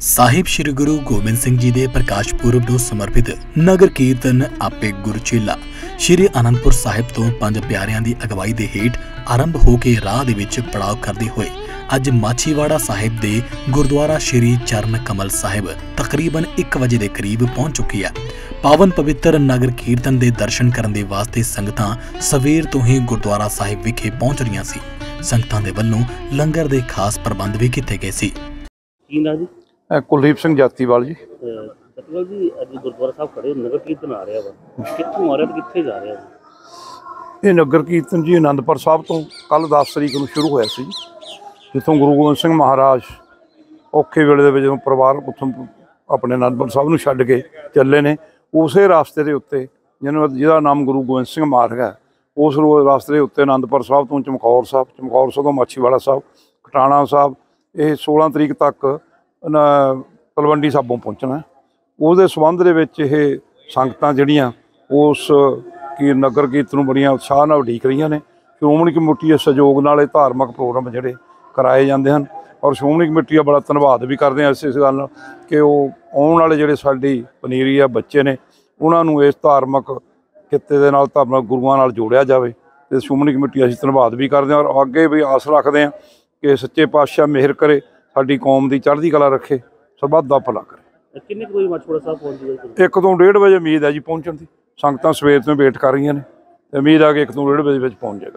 ਸਾਹਿਬ श्री गुरु गोबिंद सिंह जी के प्रकाश पुरब ਨੂੰ समर्पित नगर कीर्तन आपे गुरचेला श्री आनंदपुर साहिब तो पंज प्यारिਆਂ ਦੀ अगवाई ਦੇ ਹੇਠ आरंभ होकर राह ਦੇ ਵਿੱਚ ਪੜਾਅ ਕਰਦੇ ਹੋਏ ਅੱਜ ਮਾਛੀਵਾੜਾ ਸਾਹਿਬ ਦੇ ਗੁਰਦੁਆਰਾ श्री चरण कमल साहिब तकरीबन 1 ਵਜੇ ਦੇ करीब पहुंच चुकी है। पावन पवित्र नगर कीर्तन के दर्शन करने के वास्ते संगतां सवेर तो ही गुरद्वारा साहिब विखे पहुंच रही सी। संगतां दे वल्लों लंगर के खास प्रबंध भी किए गए सी। कुलदीप सिंह जातीवाल जी। जी अज गुरुद्वारा साहब खड़े नगर कीर्तन आ रहा वा कित्थों आ रहा ते कित्थे जा रहा है? ये नगर कीर्तन जी आनंदपुर साहब तो कल 10 तरीक को शुरू होया सी, जिथों गुरु गोबिंद सिंह महाराज औखे वेले दे विच परिवार उत्थों अपने आनंदपुर साहब नूं छड्ड के चले ने। उस रास्ते के उत्ते जिहदा नाम गुरु गोबिंद सिंह मार्ग है, उस रास्ते के उत्ते आनंदपुर साहब तो चमकौर साहब तो माछीवाड़ा साहब, कटाणा साहब, ये 16 तरीक तक तलवंडी साबों पहुँचना। उसके संबंध के संगतां जिहड़ियां उस की नगर कीर्तन नूं बड़ियां उत्साह नाल उडीक रही ने। श्रोमणी कमेटी के सहयोग नाल धार्मिक प्रोग्राम जिहड़े कराए जाते हैं और श्रोमणी कमेटी का बड़ा धन्यवाद भी करते हैं इस गल कि वो आने वाले जिहड़े साडी पनीरी आ बच्चे ने उन्होंने इस धार्मिक किते दे नाल धार्मिक गुरुआं नाल जोड़िया जाए। तो श्रोमणी कमेटी असीं धन्यवाद भी करते हैं और अगे भी आस रखते हैं कि सच्चे पातशाह मेहर करे, साडी कौम की चढ़दी कला रखे, सरबत दा भला करे। किन्ने कोई माछीवाड़ा साहब पहुंच गए? 1 तो 1:30 बजे उम्मीद है जी पहुंचण की। संगतां सवेर तो वेट कर रही ने, उम्मीद है कि 1 तो 1:30 बजे पहुंच जाएगा।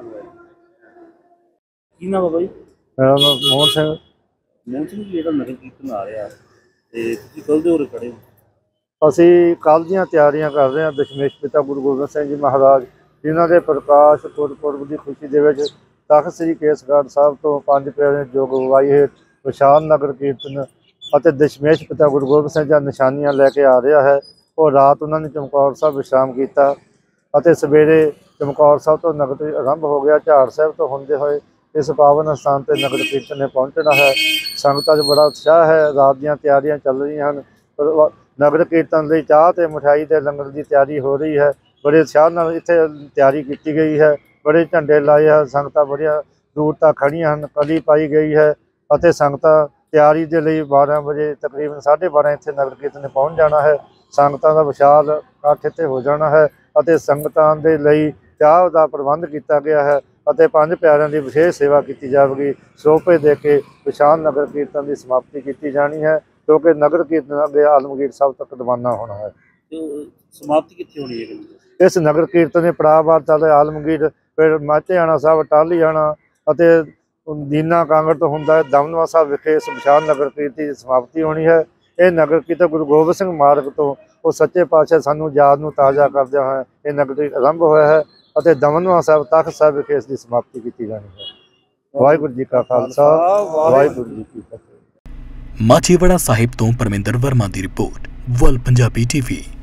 की नाम है भाई? मेरा नाम मोहन सिंह। मोहन सिंह जी जो नगर कीर्तन आ रहा है कल दे होरे खड़े ਅਸੀਂ ਕੱਲ੍ਹ ਦੀਆਂ ਤਿਆਰੀਆਂ ਕਰ ਰਹੇ ਹਾਂ। ਦਸ਼ਮੇਸ਼ ਪਿਤਾ ਗੁਰੂ ਗੋਬਿੰਦ ਸਿੰਘ ਜੀ ਮਹਾਰਾਜ ਜਿਨ੍ਹਾਂ ਦੇ ਪ੍ਰਕਾਸ਼ ਪੁਰਬ ਦੀ ਖੁਸ਼ੀ ਦੇ ਵਿੱਚ ਤਖ਼ਤ ਸ੍ਰੀ ਕੇਸਗੜ੍ਹ ਸਾਹਿਬ ਤੋਂ ਪੰਜ ਪਿਆਰਿਆਂ ਦੀ ਜੋਗ ਅਗਵਾਈ ਹੇਠ ਵਿਸ਼ਾਲ ਨਗਰ ਕੀਰਤਨ ਅਤੇ ਦਸ਼ਮੇਸ਼ ਪਿਤਾ ਗੁਰੂ ਗੋਬਿੰਦ ਸਿੰਘ ਦੀਆਂ ਨਿਸ਼ਾਨੀਆਂ ਲੈ ਕੇ ਆ ਰਿਹਾ ਹੈ। ਉਹ ਰਾਤ ਉਹਨਾਂ ਨੇ ਚਮਕੌਰ ਸਾਹਿਬ ਵਿਸ਼ਰਾਮ ਕੀਤਾ ਅਤੇ ਸਵੇਰੇ ਚਮਕੌਰ ਸਾਹਿਬ ਤੋਂ ਨਗਰ ਆਰੰਭ ਹੋ ਗਿਆ। ਝਾੜ ਸਾਹਿਬ ਤੋਂ ਹੁੰਦੇ ਹੋਏ इस पावन स्थान पर नगर कीर्तन ने पहुँचना है। संगतां च बड़ा उत्साह है। रात दी तैयारियां चल रही हैं। नगर कीर्तन लई चाह ते मिठाई के लंगर की तैयारी हो रही है। बड़े उत्साह नाल इत्थे तैयारी की गई है। बड़े झंडे लाए हैं। संगतां बड़ियां दूर तक खड़ियां हैं। कली पाई गई है और संगतां तैयारी के लिए 12 बजे तकरीबन 12:30 इत्थे नगर कीर्तन ने पहुँच जाना है। संगतां दा विशाल इकट्ठ इत्थे हो जाना है और संगतां दे लई चाह का प्रबंध किया गया है। पंज प्यारिਆਂ की विशेष सेवा की जाएगी। सोपे दे के विशाल नगर कीर्तन की समाप्ति की जानी है, क्योंकि नगर कीर्तन अगे आलमगीर साहब तक रवाना होना है। समाप्ति कितनी होनी है? इस नगर कीर्तन के पड़ाववार चल रहे आलमगीर, फिर माचेआणा साहब, टालीआणा और दीना कांगड़ तो होंदा है दमनवा साहब विखे इस विशाल नगर कीर्तन की समाप्ति होनी है। ये नगर कीर्तन गुरु गोबिंद सिंह मार्ग तो वो सच्चे पातशाह सानू याद नूं ताज़ा करदे होए ये नगर आरंभ होया है और दमनवा साहब तख्त साहब विखे इसकी समाप्ति की जानी है। वाहिगुरू जी का खालसा, वाहिगुरू जी की फतेह। माछीवाड़ा साहिब तो परमिंदर वर्मा की रिपोर्ट, वर्ल्ड पंजाबी TV।